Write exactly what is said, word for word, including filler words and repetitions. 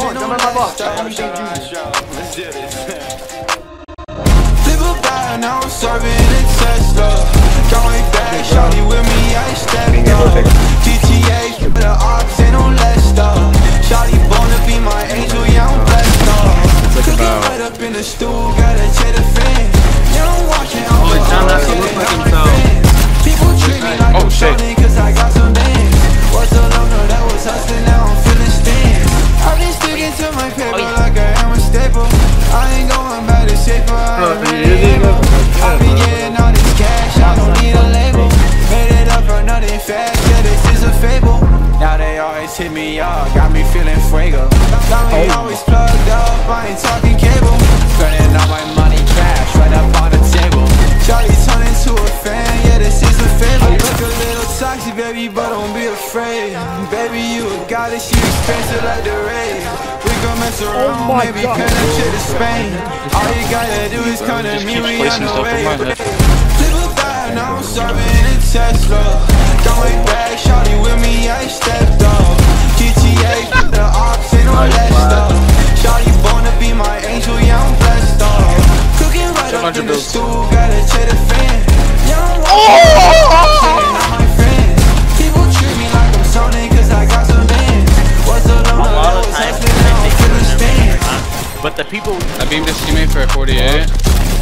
on, jump in my box. I have a thing Flip a bag, now I'm serving a Tesla. Going back, shawty with me, I stepped up. G T A, for the ops, ain't no less stuff. Shawty born to be my angel, yeah, I'm blessed up. Cooking right up in the stool, gotta check the fan. Yeah, I'm watching, I'm watching, people treat me like I'm shawty, cause I got some bands. Was a loner that was hustling, now I'm feeling stands. I've been sticking to my paper like I am a staple. I ain't going back to shaper, I ain't really able. I've been getting all this cash, I don't need a label. Made it up for nothing fast, yeah, this is a fable. Now they always hit me up, got me feeling fuego. Got me always plugged up, I ain't talking cable. Spending all my money cash, right up on the table. Shawty turn into a fan, yeah, this is a fable. Look a little toxic, baby, but don't be afraid. Baby, you a goddess, you expensive like the rain. We gon' mess around, oh maybe penetrate to Spain. All you gotta do is come to me, we on the way. Flip a bag, now I'm serving a Tesla. Going back, shawty with me, I stepped up. G T A, for the ops, ain't no less stuff. Shawty born to be my angel, yeah, I'm blessed up. Cooking right up in the stool, gotta check the fan. Yeah, I'm watching, not my friends. People treat me like I'm Sony, cause I got some bands. Was a loner, that was hustling, now I'm feeling stands. But the people I beamed this teammate for a forty-eight.